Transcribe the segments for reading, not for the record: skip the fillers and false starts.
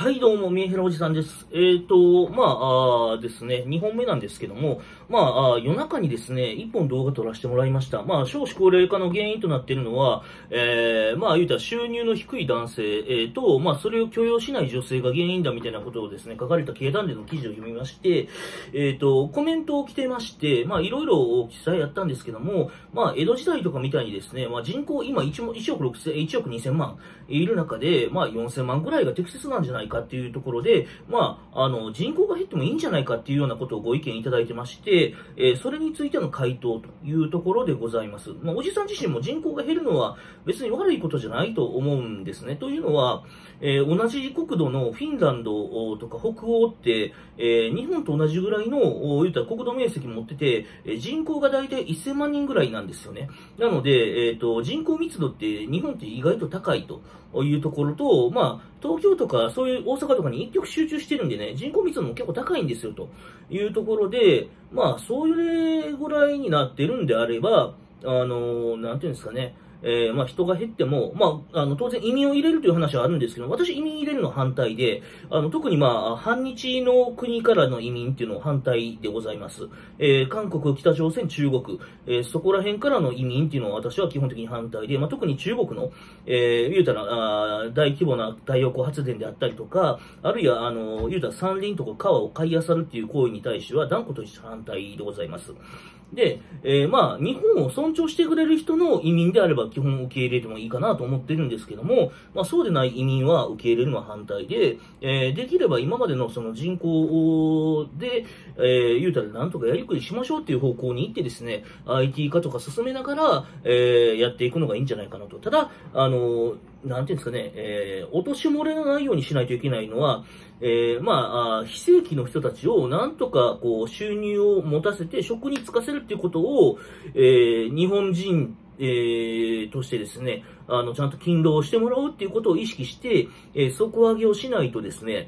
はい、どうも、メンヘラおじさんです。ですね、2本目なんですけども、夜中にですね、1本動画撮らせてもらいました。少子高齢化の原因となっているのは、言うたら収入の低い男性、それを許容しない女性が原因だみたいなことをですね、書かれた経団連の記事を読みまして、コメントを来てまして、いろいろ記載やったんですけども、江戸時代とかみたいにですね、人口今1億2000万いる中で、4000万ぐらいが適切なんじゃないかっていうところで、人口が減ってもいいんじゃないかっていうようなことをご意見いただいてまして、それについての回答というところでございます。おじさん自身も人口が減るのは別に悪いことじゃないと思うんですね。というのは、同じ国土のフィンランドとか北欧って、日本と同じぐらいの、言うたら国土面積持ってて、人口が大体1000万人ぐらいなんですよね。なので、人口密度って日本って意外と高いというところと、東京とかそういう大阪とかに一極集中してるんでね、人口密度も結構高いんですよというところで、そういうぐらいになってるんであれば、なんていうんですかね、人が減っても、当然移民を入れるという話はあるんですけど、私移民入れるの反対で、特に反日の国からの移民っていうのは反対でございます。韓国、北朝鮮、中国、そこら辺からの移民っていうのは私は基本的に反対で、特に中国の、言うたら、大規模な太陽光発電であったりとか、あるいは、言うたら山林とか川を買い漁るっていう行為に対しては断固として反対でございます。で、日本を尊重してくれる人の移民であれば基本受け入れてもいいかなと思ってるんですけども、そうでない移民は受け入れるのは反対で、できれば今までのその人口で、言うたらなんとかやりくりしましょうっていう方向に行ってですね、IT 化とか進めながら、やっていくのがいいんじゃないかなと。ただ、なんていうんですかね、落とし漏れのないようにしないといけないのは、非正規の人たちをなんとかこう収入を持たせて職に就かせるっていうことを、日本人、としてですね、ちゃんと勤労してもらうっていうことを意識して、底上げをしないとですね、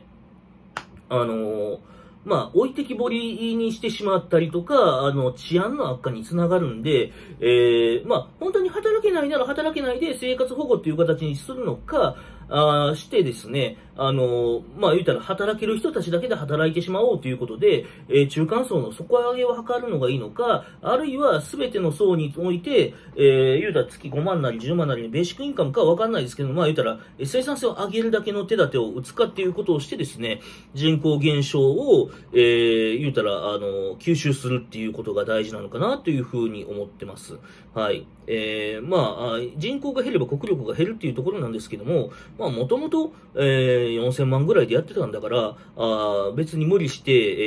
置いてきぼりにしてしまったりとか、治安の悪化につながるんで、本当に働けないなら働けないで生活保護っていう形にするのか、してですね、言うたら働ける人たちだけで働いてしまおうということで、中間層の底上げを図るのがいいのか、あるいは全ての層において、言うたら月5万なり10万なりのベーシックインカムかはわかんないですけど、言うたら生産性を上げるだけの手立てを打つかっていうことをしてですね、人口減少を、言うたら、吸収するっていうことが大事なのかなというふうに思ってます。はい。人口が減れば国力が減るっていうところなんですけども、もともと、4000万ぐらいでやってたんだから、別に無理して、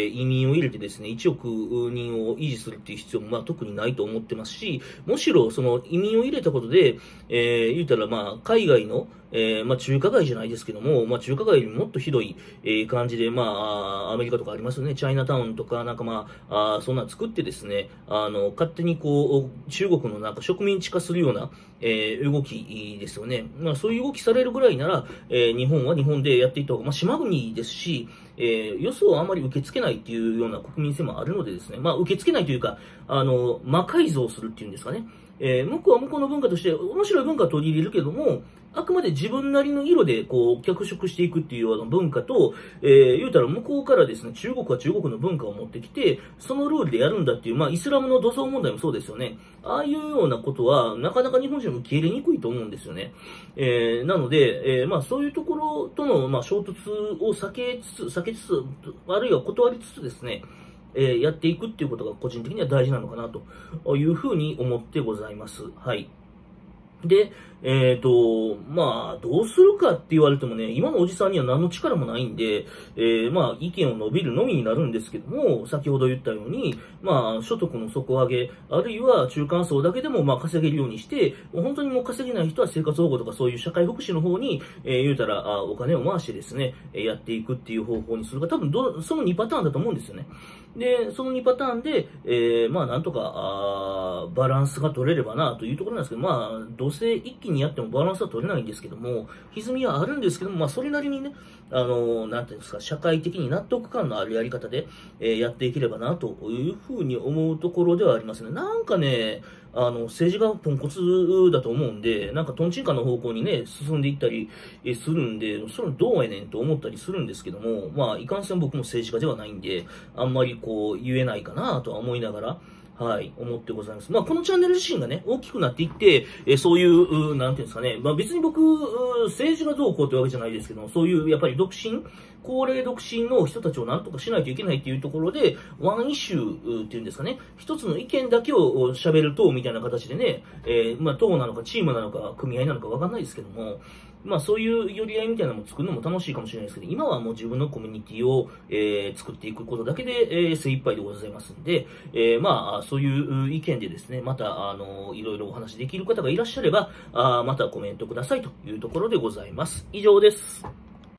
移民を入れてですね、1億人を維持するっていう必要も、特にないと思ってますし、むしろ、その移民を入れたことで、言うたら、海外の、中華街じゃないですけども、中華街よりもっとひどい、感じで、アメリカとかありますよね、チャイナタウンとか、そんな作ってですね、勝手にこう、中国の植民地化するような、動きですよね。そういう動きされるぐらいなら、日本は日本でやっていった方が、島国ですし、予想はあまり受け付けないっていうような国民性もあるのでですね、受け付けないというか、魔改造するっていうんですかね。向こうは向こうの文化として面白い文化を取り入れるけども、あくまで自分なりの色でこう脚色していくっていうような文化と、言うたら向こうからですね、中国は中国の文化を持ってきて、そのルールでやるんだっていう、イスラムの土葬問題もそうですよね。ああいうようなことは、なかなか日本人も受け入れにくいと思うんですよね。なので、そういうところとの、衝突を避けつつ、あるいは断りつつですね、やっていくっていうことが個人的には大事なのかなというふうに思ってございます。はい。で、どうするかって言われてもね、今のおじさんには何の力もないんで、意見を述べるのみになるんですけども、先ほど言ったように、所得の底上げ、あるいは中間層だけでも、稼げるようにして、本当にもう稼げない人は生活保護とかそういう社会福祉の方に、言うたら、お金を回してですね、やっていくっていう方法にするか、多分その2パターンだと思うんですよね。で、その2パターンで、なんとか、バランスが取れればなというところなんですけど、どうせ一気にやってもバランスは取れないんですけども、歪みはあるんですけども、それなりにね、なんていうんですか、社会的に納得感のあるやり方で、やっていければなというふうに思うところではありますね。なんかね、 政治がポンコツだと思うんで、なんかトンチンカンの方向にね、進んでいったりするんで、それどうやねんと思ったりするんですけども、まあ、いかんせん僕も政治家ではないんで、あんまりこう、言えないかなとは思いながら、はい、思ってございます。まあ、このチャンネル自身がね、大きくなっていって、そういう、なんていうんですかね、まあ別に僕、政治がどうこうってわけじゃないですけども、そういう、やっぱり高齢独身の人たちをなんとかしないといけないっていうところで、ワンイシューっていうんですかね、一つの意見だけを喋る党みたいな形でね、まあ党なのかチームなのか組合なのかわかんないですけども、まあそういう寄り合いみたいなのも作るのも楽しいかもしれないですけど、今はもう自分のコミュニティを、作っていくことだけで、精一杯でございますんで、まあそういう意見でですね、またいろいろお話できる方がいらっしゃれば、またコメントくださいというところでございます。以上です。